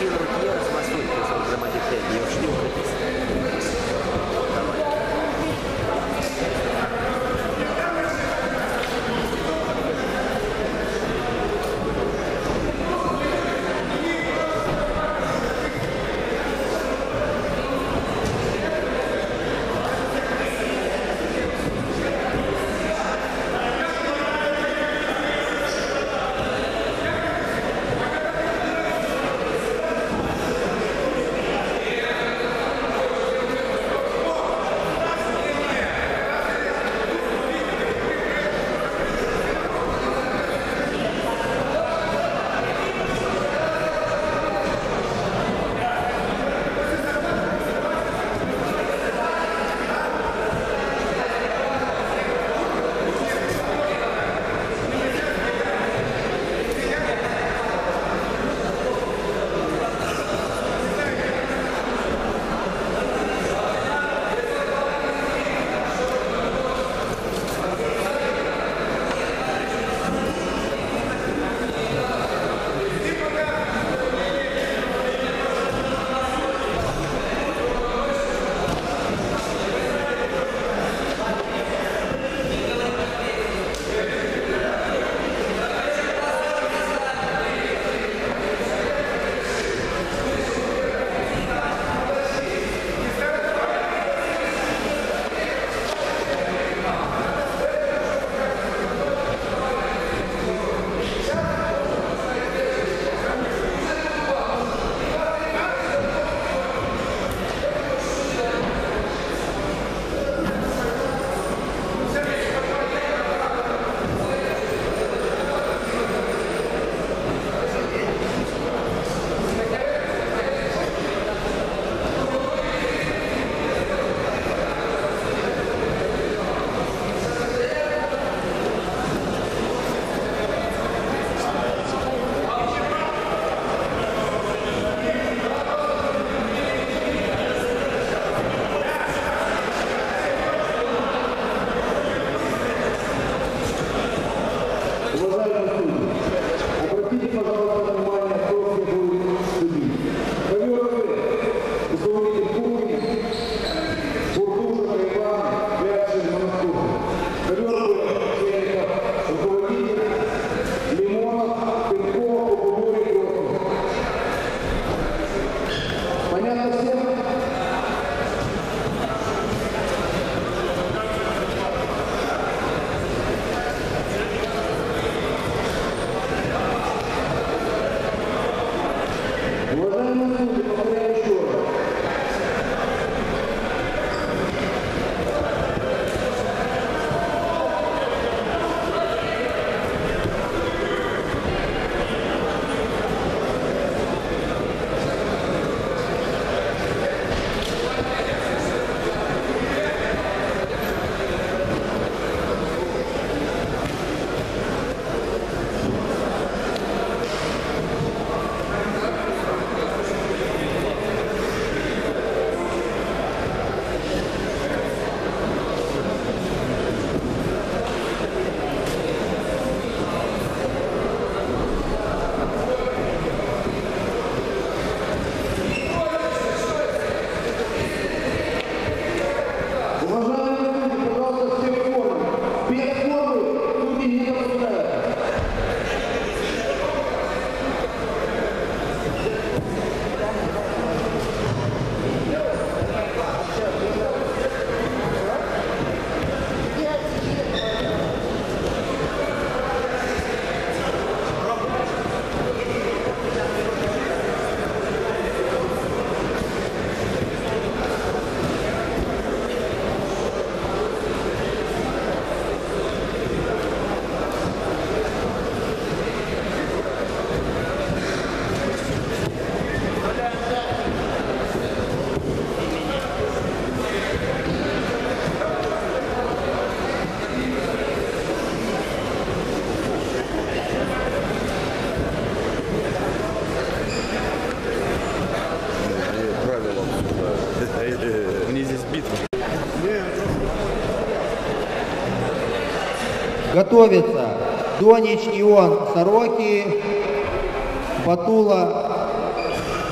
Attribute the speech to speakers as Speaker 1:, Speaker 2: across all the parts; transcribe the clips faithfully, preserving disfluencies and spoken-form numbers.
Speaker 1: Готовится Донич Ион Сороки, Батула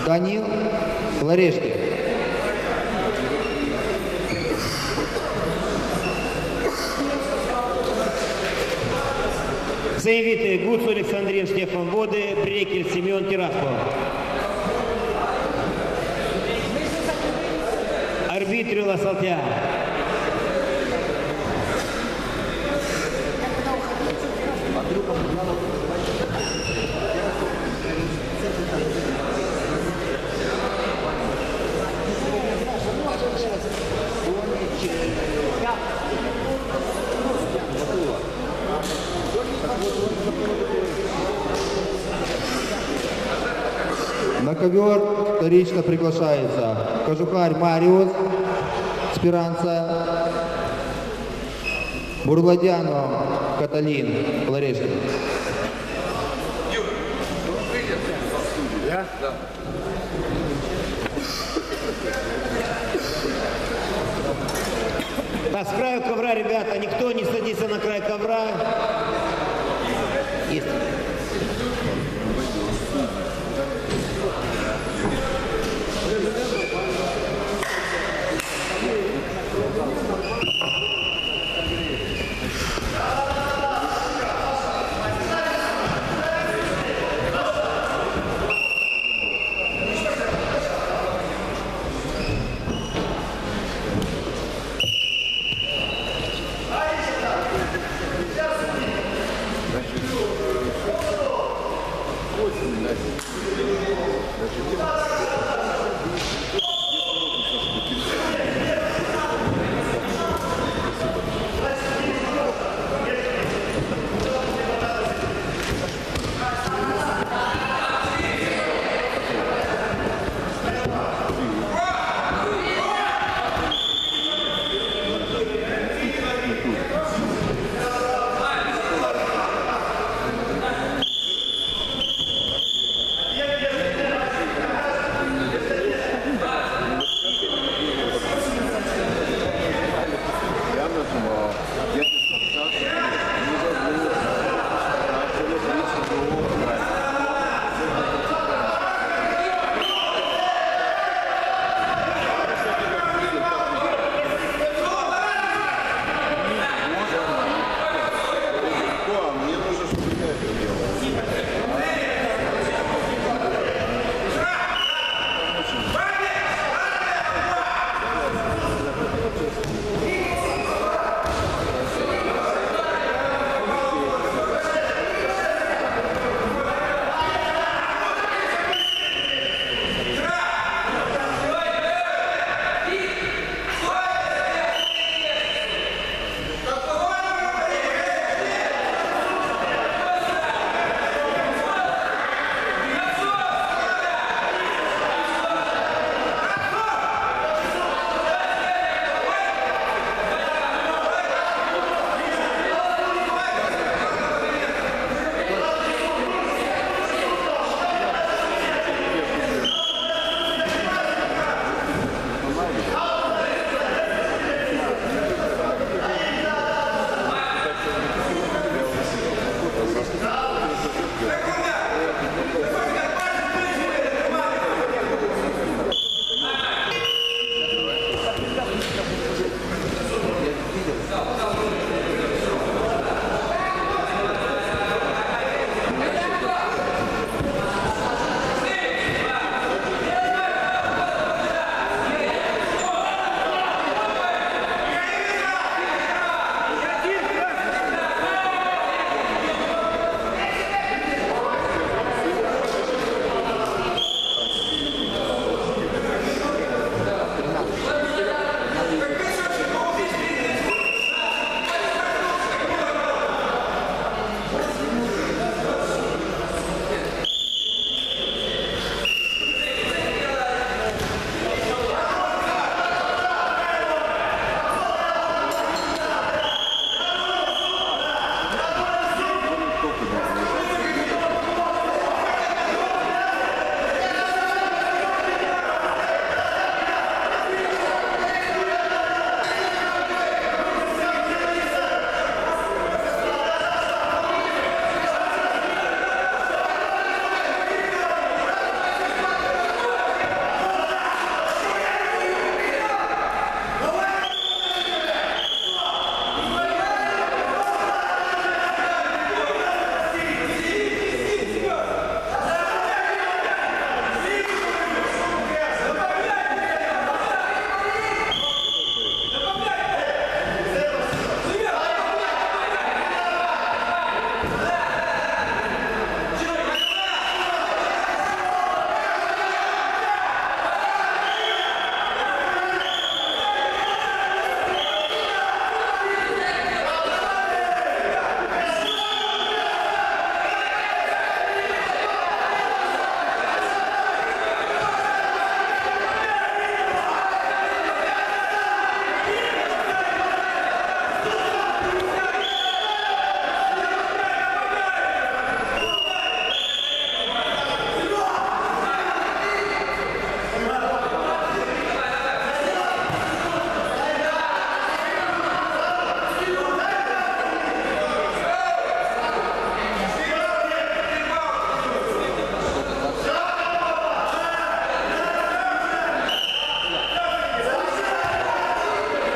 Speaker 1: Данил Ларешкин.
Speaker 2: Заявители Гуцу Александрин Штефан Воды, Брекель Семен Тираспол. Арбитры Ласалтя.
Speaker 1: На ковер вторично приглашается Кожухарь Мариус, Спиранца, Бурладянов Каталин, Ларешкин.
Speaker 3: Я? Да.
Speaker 2: Так, с краю ковра, ребята, никто не садится на край ковра. Есть.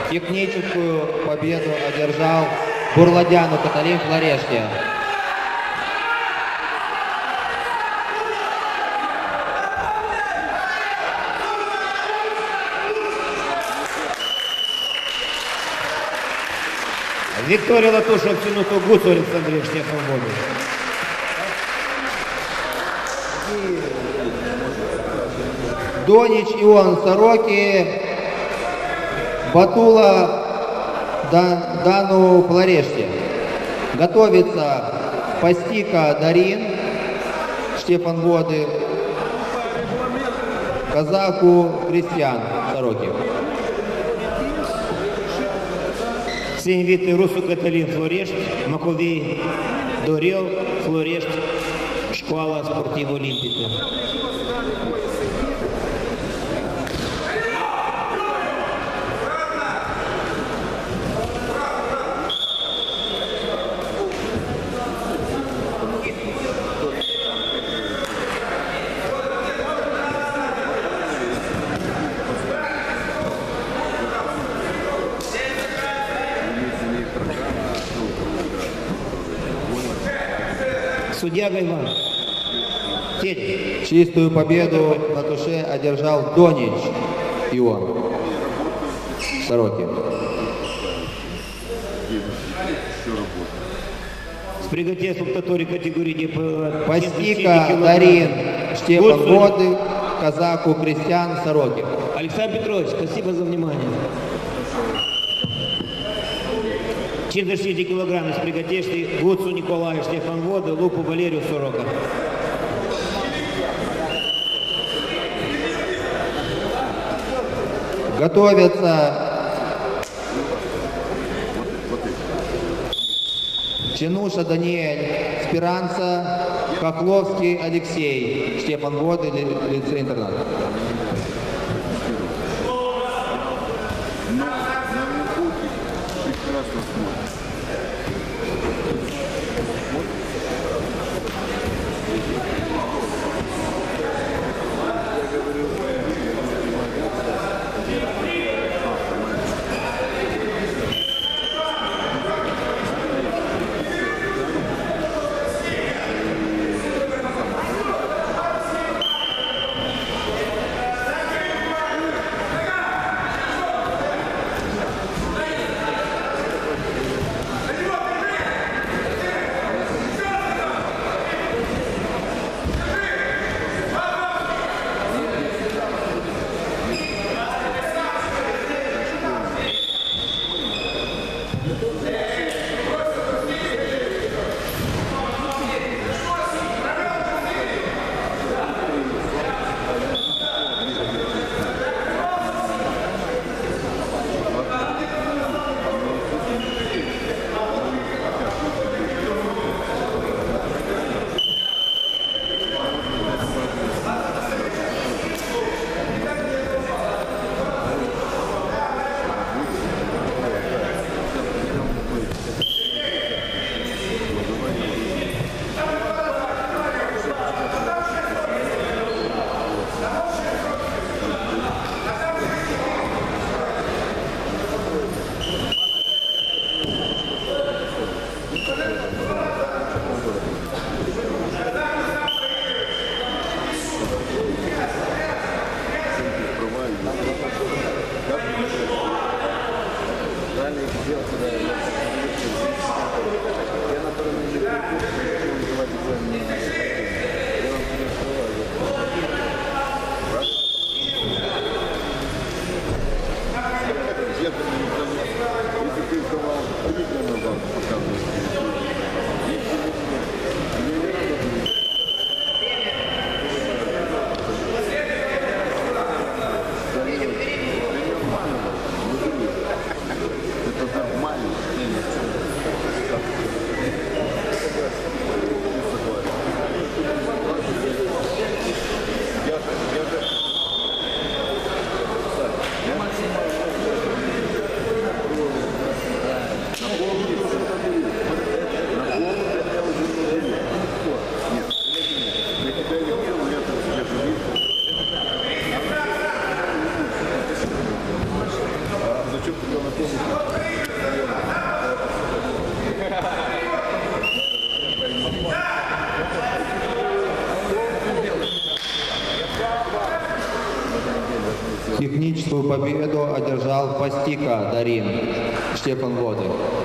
Speaker 1: Техническую победу одержал Бурладяну Каталин Флорешки.
Speaker 2: Виктория Латушева в минуту Гуцу Александрия Штефан Воды.
Speaker 1: Донич Ион Сороки, Батула Дан, Дану Флорешки. Готовится Пастика Дарин, Штефан Воды, Казаку Кристиан Сороки.
Speaker 2: Се инвиtă rusul Cătălin Florești, Macovei Dorel Florești, Școala Sportivă Olimpică. Судья Гайван. Тень.
Speaker 1: Чистую победу на туше одержал Донич Ион Сороки.
Speaker 2: С приготовством татори категории
Speaker 1: Пастика Дарин Штефан Воды, Казаку Кристиан Сороки.
Speaker 2: Александр Петрович, спасибо за внимание. четыреста шестьдесят килограмм из приготовки Гуцу Николаю Штефан Воды, Лупу Валерию Сорока.
Speaker 1: Готовятся Чинуша Даниэль Спиранца, Хохловский Алексей, Штефан Воды, лицей интерната. Техническую победу одержал Пастика Дарин, Штефан Воды.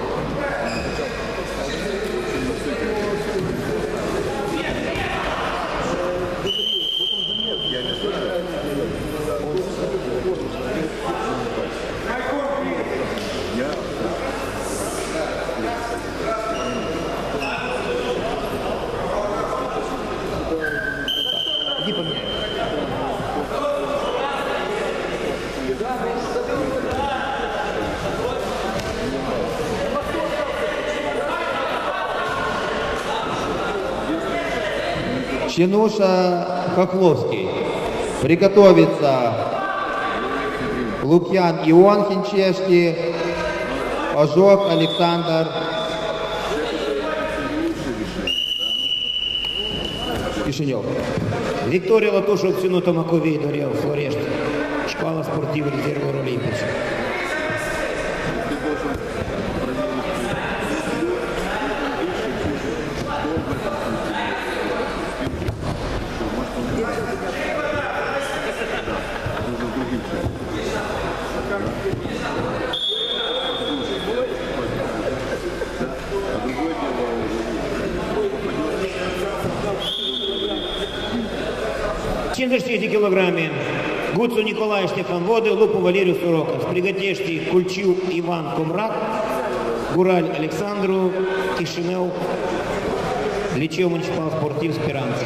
Speaker 1: Иди поменяй. Чинуша Хохловский. Приготовиться Лукьян Ион Хинчешти, Ожог Александр Кишинев.
Speaker 2: Виктория Латушев, Синута Маковей, Дарьял Флорешт. Школа спортивных резервов Олимпийских. В семьдесят шести килограмме Гуцу Николай Штефан Воды, Лупу Валерию Суроков. Приготешти Кульчу Иван Комрак, Гураль Александру, Кишинев, Личев муниципал спортив Спиранца.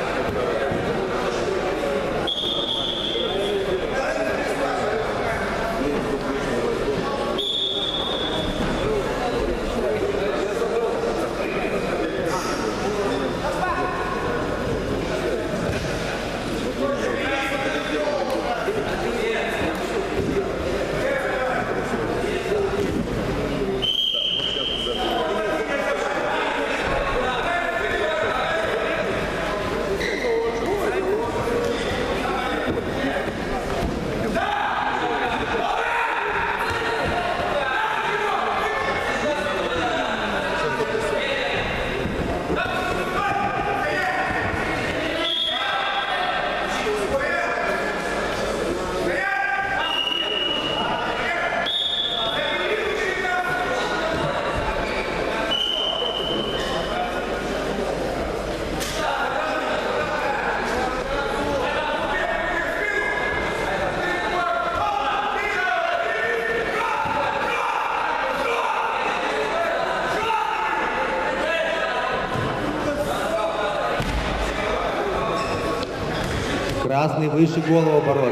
Speaker 1: Красный выше голову оборот.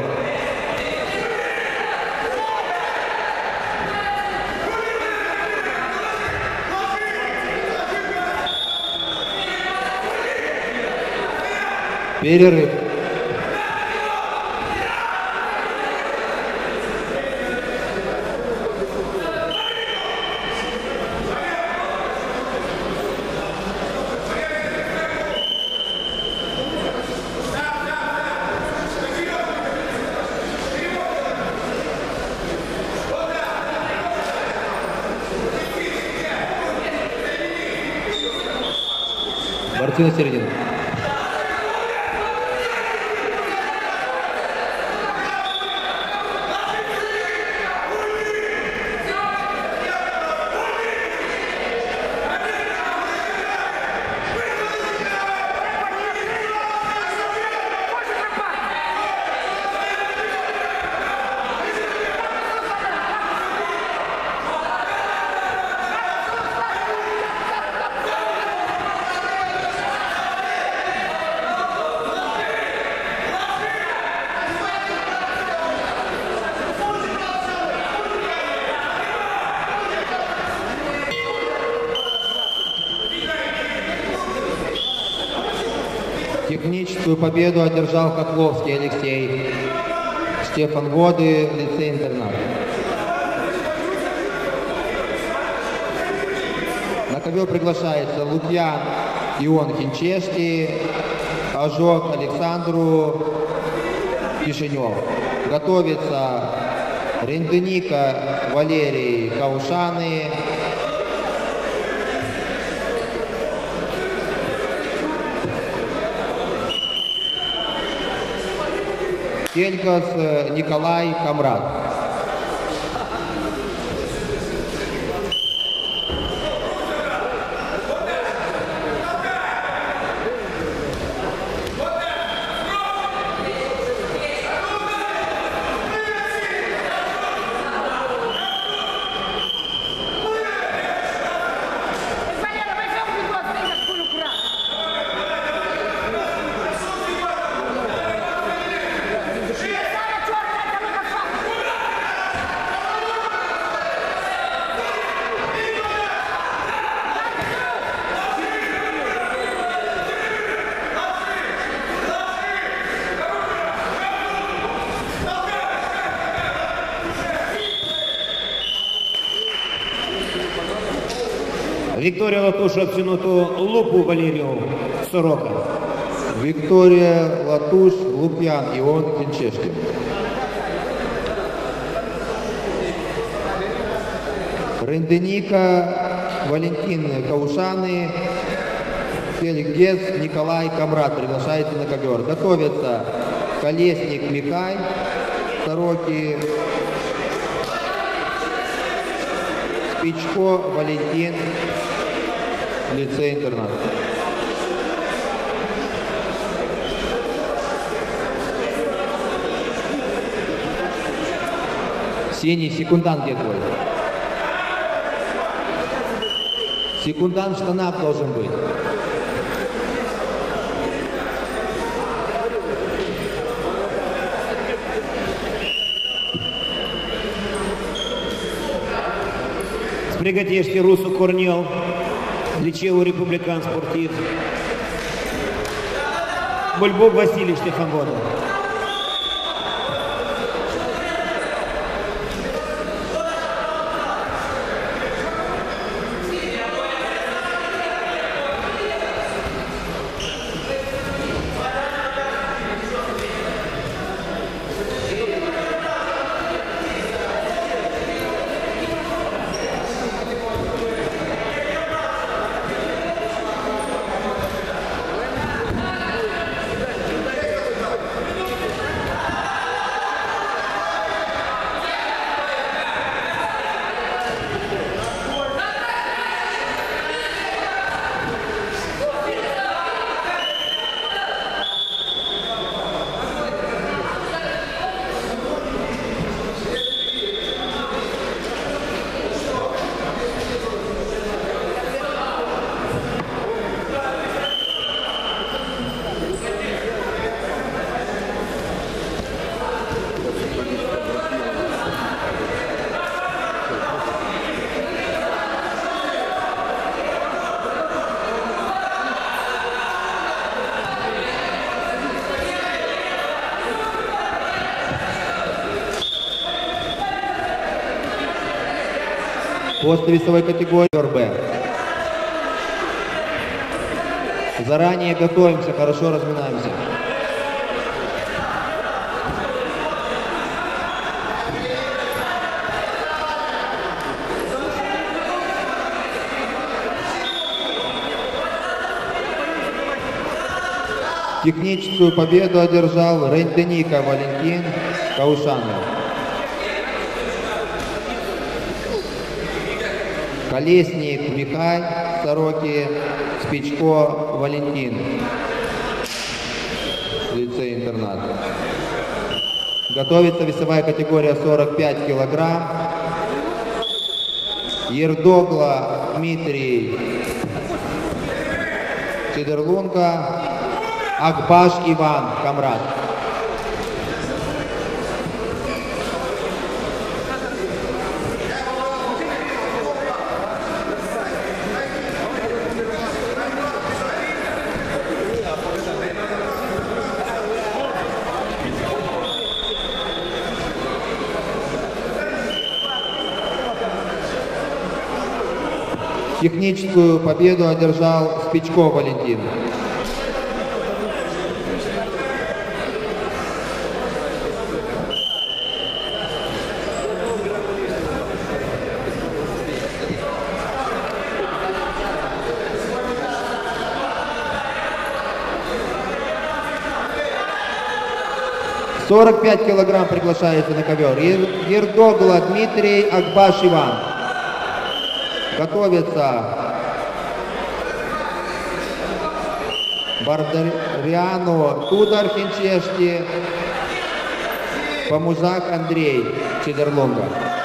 Speaker 1: Перерыв. Борцы на середину. Техническую победу одержал Хохловский Алексей, Штефан Воды, лицей-интернат. На ковер приглашается Лукьян Ион Хинчешти, Ожог Александру Кишинев. Готовится Ренденика Валерий Каушаны. Тельгас Николай Камрад.
Speaker 2: Виктория Латуш оцінуту Лупу Валерію Сорока.
Speaker 1: Виктория Латуш Лупьян Ион Пинчешкин. Ренденика Валентин Каушаны. Фельгес Николай Камрад. Приглашайте на ковер. Готовится Колесник Михай Сороки. Спичко Валентин. Лицей-интернат. Синий, секундант где твой? Секундант в штанах должен быть.
Speaker 2: Сприготежьте Русу Корнел, Личеву Республикан Спортив. Бульбук Василий Штефанвода.
Speaker 1: После весовой категории Б. Заранее готовимся, хорошо разминаемся. Техническую победу одержал Ренденика Валентин Каушанов. Колесник Михай Сороки, Спичко Валентин. Лицей-интернат. Готовится весовая категория сорок пять килограмм. Ердогла Дмитрий Сидерлунга. Акбаш Иван Камрад. Техническую победу одержал Спичко Валентин. сорок пять килограмм приглашается на ковер. Ер- Ердогла Дмитрий, Акбаш Иван. Готовится Бардариану Тудар Хинчешти, Помузак Андрей Чедерлонга.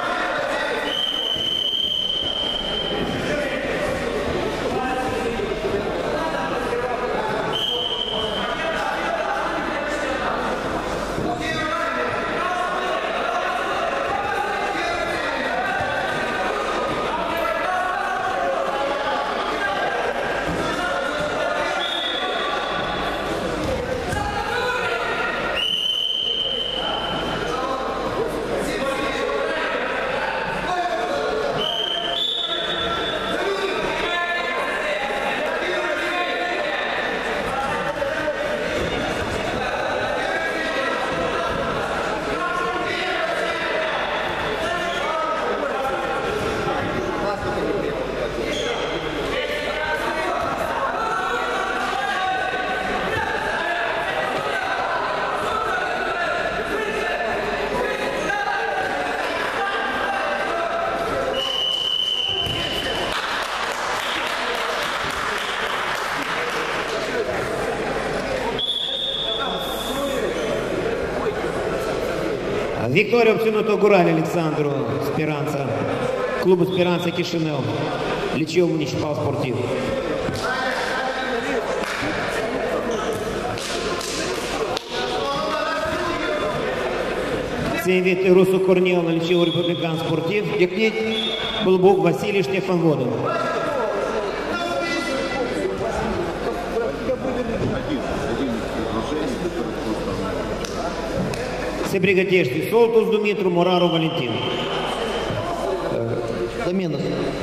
Speaker 2: Викторию обтянуто Гураль Александру Спиранца, клубу Спиранца Кишинев, Личев Муниципал Спортив. Сенвит Русу Корнел, Личев Республикан Спортив, Якнит Булбук Василий Штефан Воду. Себригатешти Солтус Думитру, Мурару Валентин.
Speaker 1: Замена.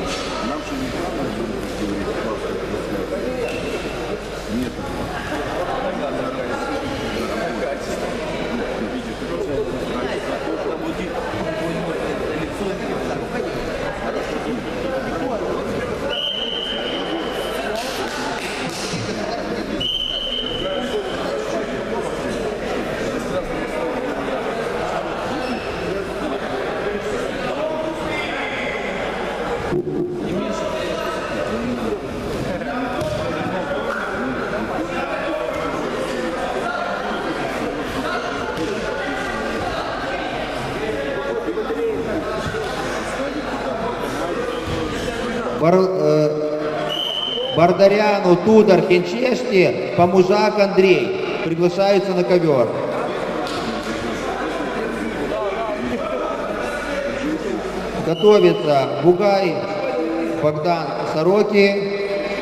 Speaker 1: Бар, э, Бардариану Тудар Хинчешти, Помузак Андрей приглашаются на ковер. Готовится Бугай Богдан Сороки,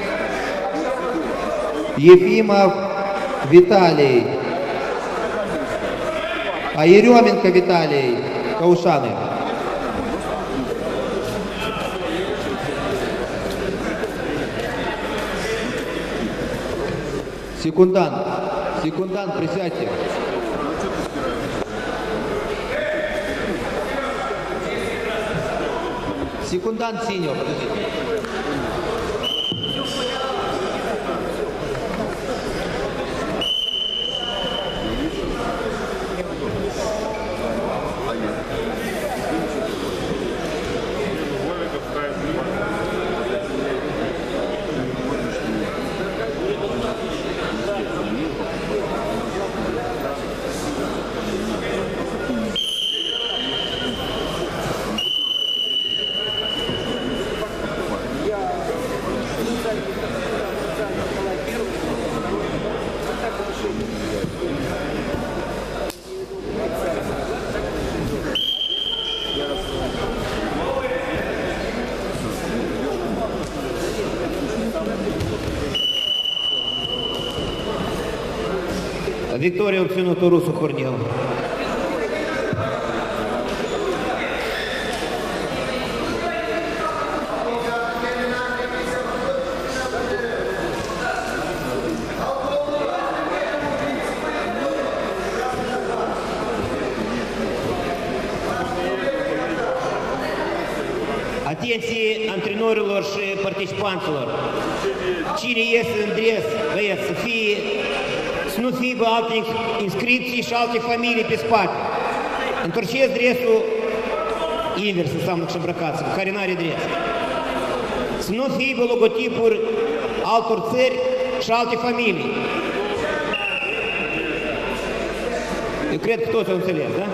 Speaker 1: Ефимов Виталий, а Еременко Виталий, Каушаны. Секундант, секундант, присядьте. Секундант синего, подождите.
Speaker 2: Виктория обтянуто Русу Корнел. Atenție, antrenorilor și participanților. Cine iese în dres, băieți, să fie să nu fie alte inscripții și alte familii pe spate. Întorceți dresul invers, înseamnă că și îmbrăcați, care nu are dres. Să nu fie logotipuri altor țări și alte familii. Eu cred că toți au înțeles, da?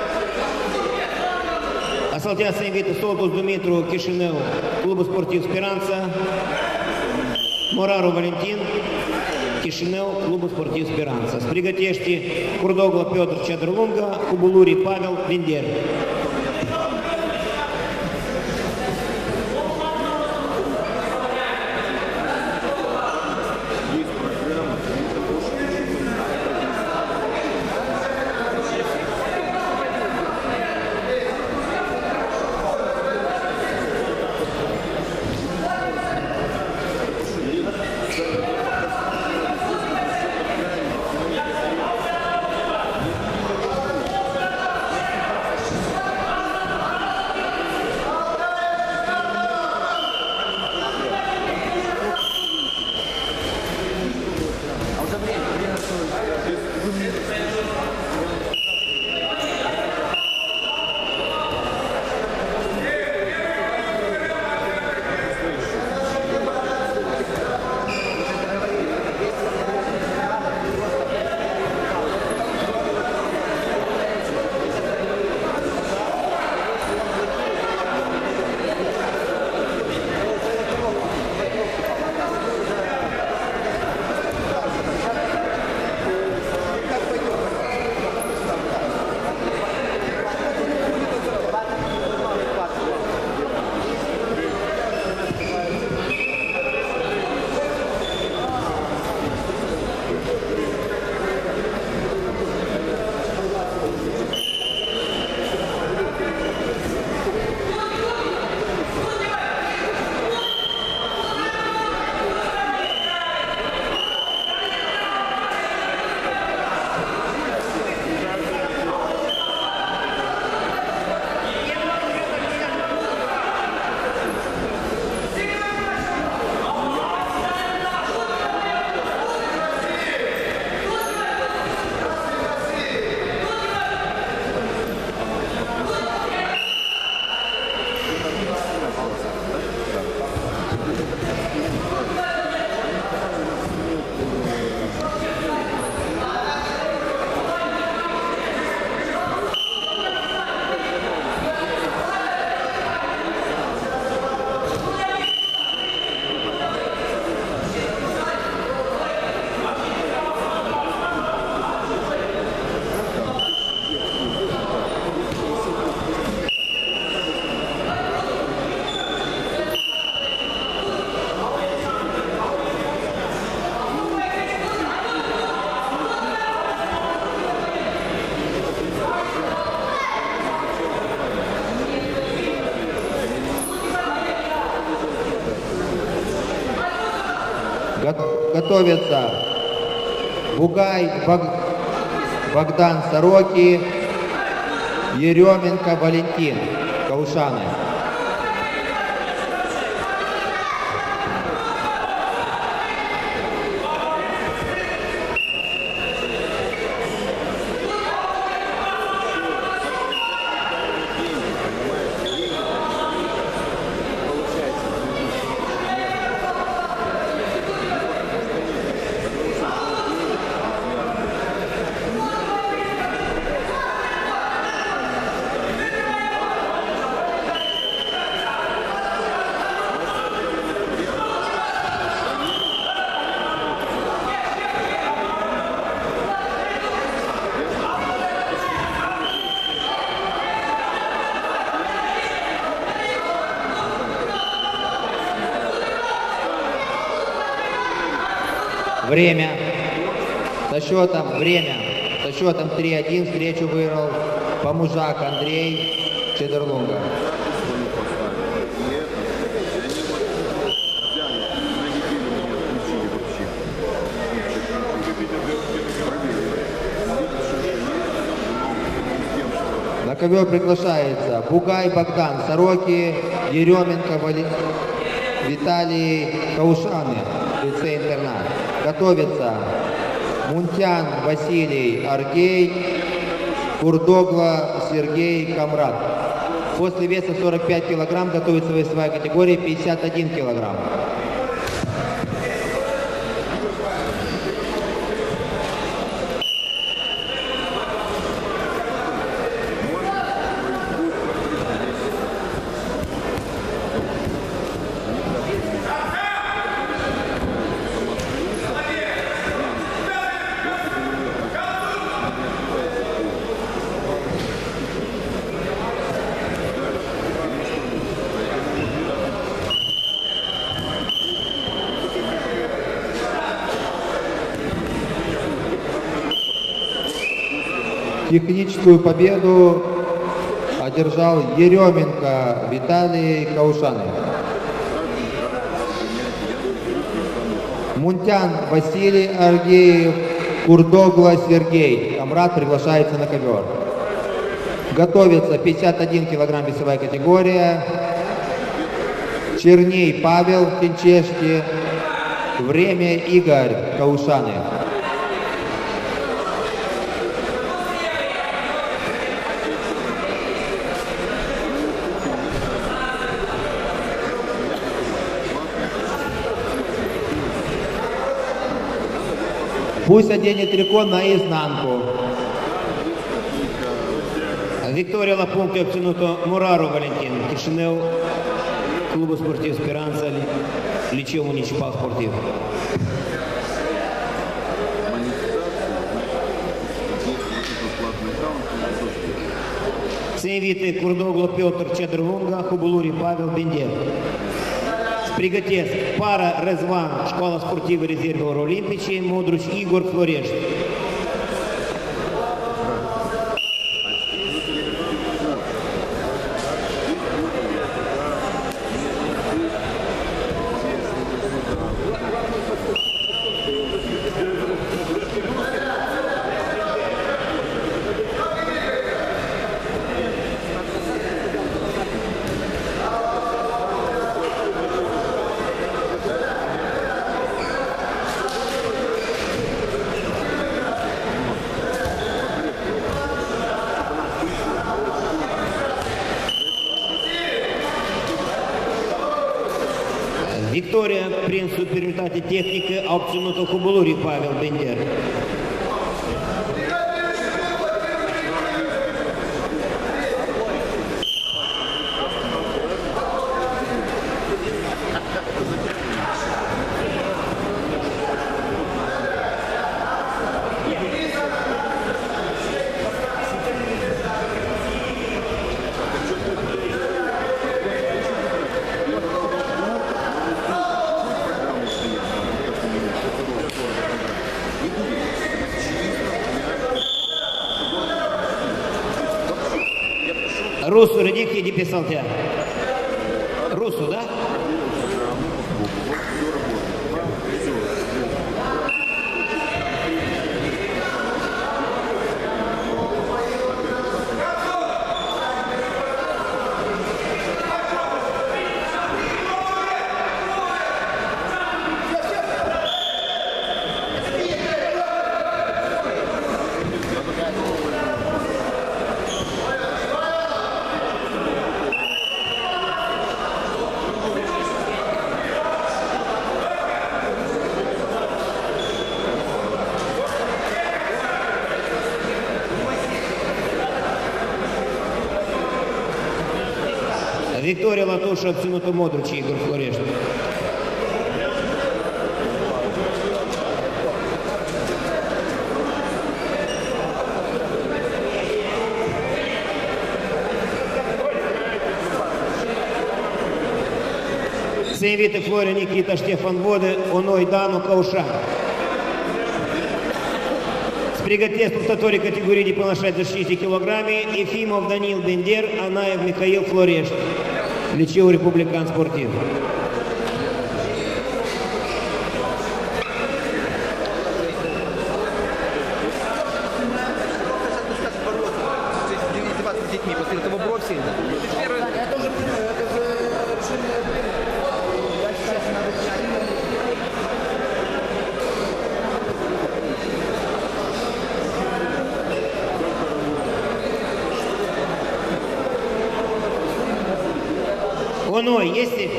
Speaker 2: Asaltea să invită Soltus Dumitru, Chișinău, Clubul Sportiv Speranța, Moraru Valentin, Chișinău, Clubul Sportiv Speranța. Se pregătește Curdogla Piotr Cedrlunga, Cubuluri Pavel Linder.
Speaker 1: Готовится Бугай Богдан Сороки, Еременко Валентин, Каушаны. Время. Со счетом, время. Со счетом три один встречу выиграл Помужак Андрей Чедерлунга. На ковер приглашается Бугай Богдан Сороки, Еременко Виталий Каушаны, лицей-интернат. Готовится Мунтян Василий Аргей, Курдогла Сергей Камрад. После веса сорок пять килограмм готовится весовая категория пятьдесят один килограмм. Техническую победу одержал Еременко Виталий Каушаны. Мунтян Василий Аргеев, Курдогла Сергей. Камрад приглашается на ковер. Готовится пятьдесят один килограмм весовая категория. Черней Павел Тинчешки. Время Игорь Каушаны. Пусть оденет трико наизнанку.
Speaker 2: Vittoria la punti ha ottenuto Moraru Valentin, Chișinău, Clubul Sportiv Speranța, Liceu Municipal Sportiv. Se invite Kurdoglu Piotr Cedrlunga, Hubuluri Pavel Bender. Pregătesc para Răzvan, Școala Sportivă Rezervelor Olimpice, Modruci Igor Florești. Victoria prin superioritate tehnică a obținut-o Hubuluri Pavel Bender. Русу, Редик, иди писал тебя. Русу, да? Victoria la tușă a obținut-o Modruci Igor Florești. Se invită Florea Nikita Ștefan Vodă, Onoi Danu Caușan. Se pregătesc luptătorii categorii de până la șaizeci și cinci de kilograme, Efimov Danil Bender, Anaev Mihail Florești, Liceu Republican Sportiv. Оной, есть ли?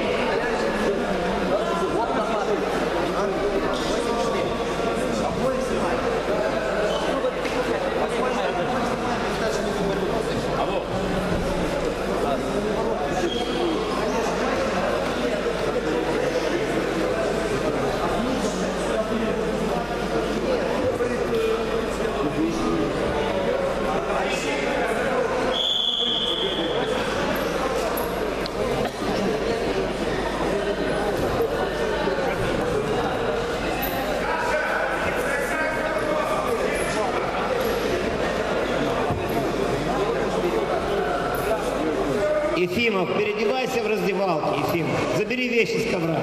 Speaker 2: Ефимов, переодевайся в раздевалке, Ефимов. Забери вещи с ковра.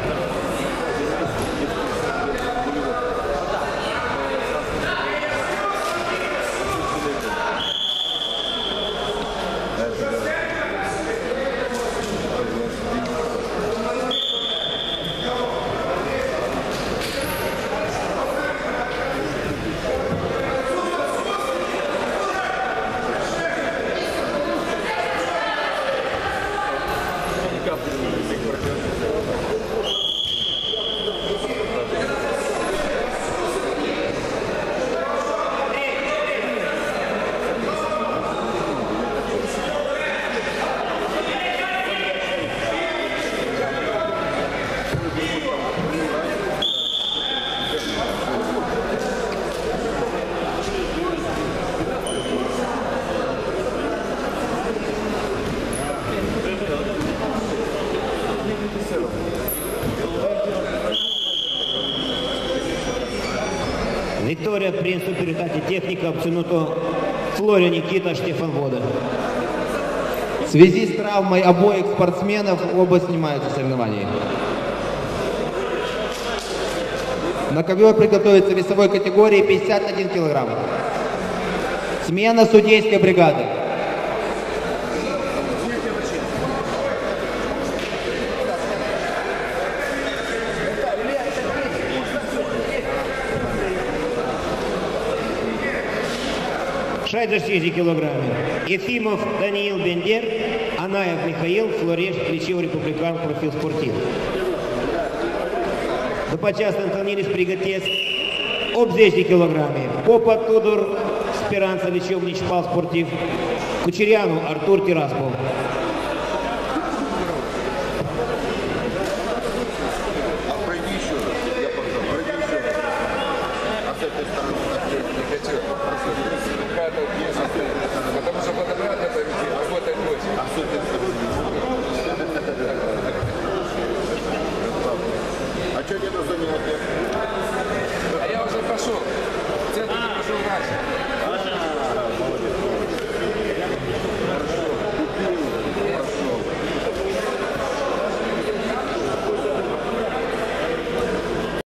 Speaker 2: Виктория Принц в результате техника обтянуто Флория Никита Штефан Вода.
Speaker 1: В связи с травмой обоих спортсменов оба снимаются соревнований. На ковер приготовится в весовой категории пятьдесят один килограмм. Смена судейской бригады.
Speaker 2: шестьдесят четыре килограмма. Ефимов Даниил Бендер, Анаев Михаил, Флореш, Кличев Републикан, профил спортив. Допочас Антонилис Приготец, об десять килограмме. Попа Тудор, Спиранца Личев Ничпал спортив. Кучеряну Артур Тираспол.
Speaker 3: Потому что фотография повести, работать очень. А что не нужно меня? А я уже пошел. В центр пошел дальше.